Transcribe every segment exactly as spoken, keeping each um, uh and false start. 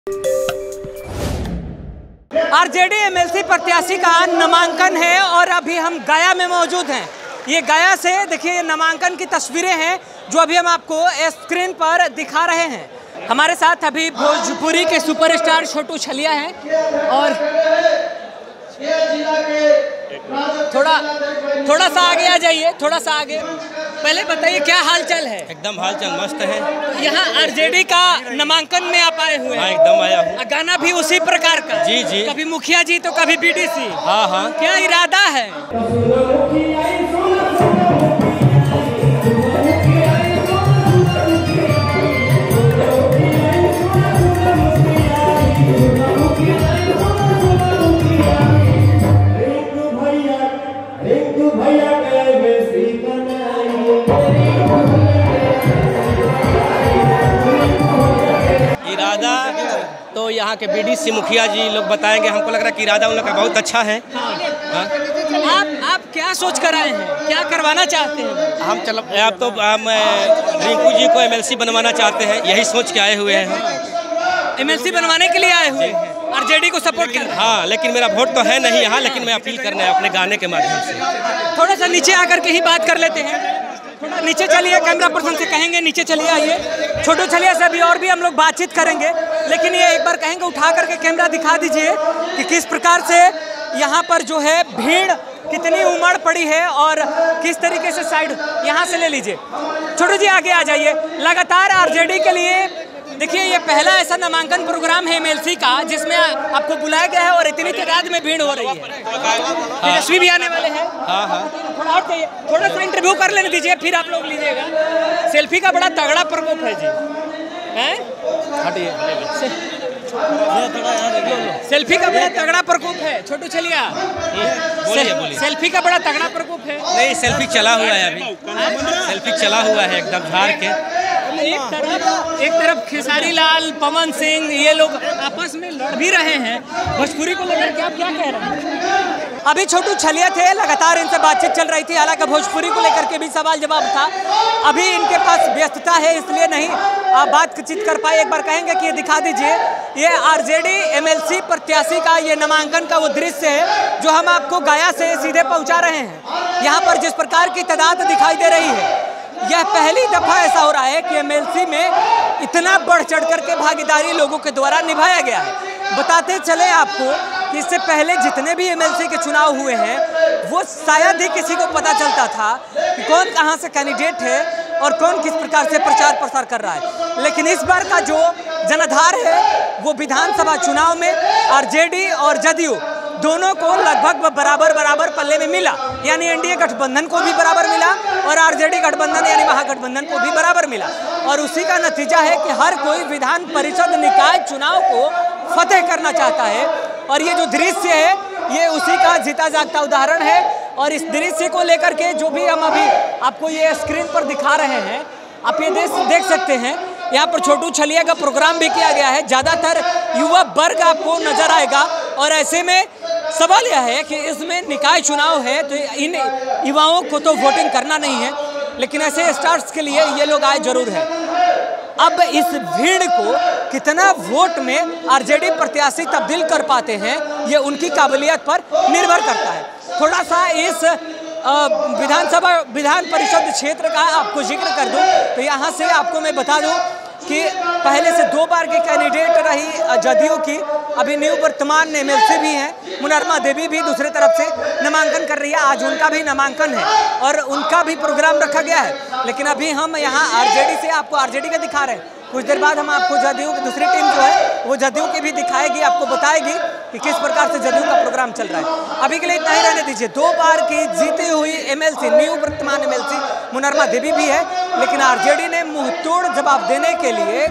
RJD MLC प्रत्याशी का नामांकन है और अभी हम गया में मौजूद हैं। ये गया से देखिए नामांकन की तस्वीरें हैं जो अभी हम आपको स्क्रीन पर दिखा रहे हैं। हमारे साथ अभी भोजपुरी के सुपरस्टार छोटू छलिया हैं और थोड़ा थोड़ा सा आगे आ जाइए, थोड़ा सा आगे। पहले बताइए क्या हालचाल है? एकदम हालचाल मस्त है। यहाँ आरजेडी का नामांकन में आप आए हुए हैं? हाँ, एकदम आया हूँ। गाना भी उसी प्रकार का? जी जी। कभी मुखिया जी तो कभी बीडीसी। हाँ हाँ। क्या इरादा है? इरादा तो यहाँ के बीडीसी मुखिया जी लोग बताएंगे। हमको लग रहा है कि इरादा उन लोग का बहुत अच्छा है। हाँ। हाँ? आप आप क्या सोच कर आए हैं? क्या करवाना चाहते हैं? हम चल आप तो हम रिंकू जी को एमएलसी बनवाना चाहते हैं, यही सोच के आए हुए हैं। एमएलसी बनवाने के लिए आए हुए हैं? आरजेडी को सपोर्ट कर? हाँ, लेकिन मेरा वोट तो है नहीं यहाँ, लेकिन मैं अपील करना है अपने गाने के माध्यम से। थोड़ा सा नीचे आकर के ही बात कर लेते हैं। थोड़ा नीचे चलिए, कैमरा पर्सन से कहेंगे नीचे चलिए आइए। छोटू छलिया से अभी और भी हम लोग बातचीत करेंगे, लेकिन ये एक बार कहेंगे उठा करके कैमरा दिखा दीजिए कि किस प्रकार से यहाँ पर जो है भीड़ कितनी उमड़ पड़ी है और किस तरीके से साइड यहाँ से ले लीजिए। छोटू जी आगे आ जाइए। लगातार आरजेडी के लिए देखिए ये पहला ऐसा नामांकन प्रोग्राम है एमएलसी का जिसमें आपको बुलाया गया है और इतनी तादाद में भीड़ हो रही है। तेजस्वी भी आने वाले हैं। हाँ हाँ। थोड़ा और चाहिए, थोड़ा सा इंटरव्यू कर लेने दीजिए, फिर आप लोग लीजिएगा। सेल्फी का बड़ा तगड़ा प्रकोप है जी। हैं? हटिए। सेल्फी का बड़ा तगड़ा प्रकोप है छोटू छलिया। बोलिए बोलिए। सेल्फी का बड़ा तगड़ा प्रकोप है। नहीं, सेल्फी चला हुआ है अभी। सेल्फी चला हुआ है एकदम झाड़ के। एक तरफ एक तरफ खेसारी लाल, पवन सिंह ये लोग आपस में लड़ भी रहे हैं। भोजपुरी को लेकर के आप क्या कह रहे हैं? अभी छोटू छलिया थे, लगातार इनसे बातचीत चल रही थी। हालांकि भोजपुरी को लेकर के भी सवाल जवाब था। अभी इनके पास व्यस्तता है इसलिए नहीं आप बातचीत कर पाए। एक बार कहेंगे कि ये दिखा दीजिए, ये आरजेडी एमएलसी प्रत्याशी का ये नामांकन का वो दृश्य है जो हम आपको गया से सीधे पहुंचा रहे हैं। यहाँ पर जिस प्रकार की तादाद दिखाई दे रही है, यह पहली दफा ऐसा हो रहा है कि एमएलसी में इतना बढ़ चढ़ करके भागीदारी लोगों के द्वारा निभाया गया है। बताते चले आपको कि इससे पहले जितने भी एमएलसी के चुनाव हुए हैं वो शायद ही किसी को पता चलता था कि कौन कहां से कैंडिडेट है और कौन किस प्रकार से प्रचार प्रसार कर रहा है। लेकिन इस बार का जो जनाधार है वो विधानसभा चुनाव में आरजेडी और जदयू दोनों को लगभग बराबर बराबर पल्ले में मिला। यानी एनडीए गठबंधन को भी बराबर मिला और आरजेडी गठबंधन यानी महागठबंधन को भी बराबर मिला। और उसी का नतीजा है कि हर कोई विधान परिषद निकाय चुनाव को फतेह करना चाहता है। और ये जो दृश्य है ये उसी का जीता जागता उदाहरण है। और इस दृश्य को लेकर के जो भी हम अभी आपको ये स्क्रीन पर दिखा रहे हैं, आप ये देख देख सकते हैं। यहाँ पर छोटू छलिया का प्रोग्राम भी किया गया है। ज़्यादातर युवा वर्ग आपको नजर आएगा और ऐसे में सवाल यह है कि इसमें निकाय चुनाव है तो इन युवाओं को तो वोटिंग करना नहीं है, लेकिन ऐसे स्टार्स के लिए ये लोग आए जरूर है। अब इस भीड़ को कितना वोट में आरजेडी प्रत्याशी तब्दील कर पाते हैं ये उनकी काबिलियत पर निर्भर करता है। थोड़ा सा इस विधानसभा विधान परिषद क्षेत्र का आपको जिक्र कर दूं तो यहाँ से आपको मैं बता दूं कि पहले से दो बार की कैंडिडेट रही जदयू की, अभी न्यू वर्तमान एमएलसी भी हैं। मुनरमा देवी भी दूसरे तरफ से नामांकन कर रही है। आज उनका भी नामांकन है और उनका भी प्रोग्राम रखा गया है। लेकिन अभी हम यहाँ आरजेडी से आपको आरजेडी का दिखा रहे हैं। कुछ देर बाद हम आपको जदयू की दूसरी टीम जो है वो जदयू की भी दिखाएगी, आपको बताएगी कि किस प्रकार से जदयू का प्रोग्राम चल रहा है। अभी के लिए इतना ही रहने दीजिए। दो बार की जीती हुई एमएलसी न्यू वर्तमान एमएलसी मुनरमा देवी भी है, लेकिन आरजेडी ने मुंहतोड़ जवाब देने के लिए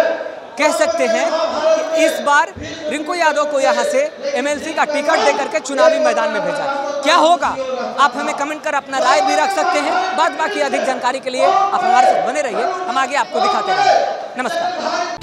कह सकते हैं कि इस बार रिंकू यादव को यहाँ से एमएलसी का टिकट देकर के चुनावी मैदान में भेजा। क्या होगा आप हमें कमेंट कर अपना राय भी रख सकते हैं। बाद बाकी अधिक जानकारी के लिए आप हमारे साथ बने रहिए, हम आगे आपको दिखाते रहेंगे। नमस्कार।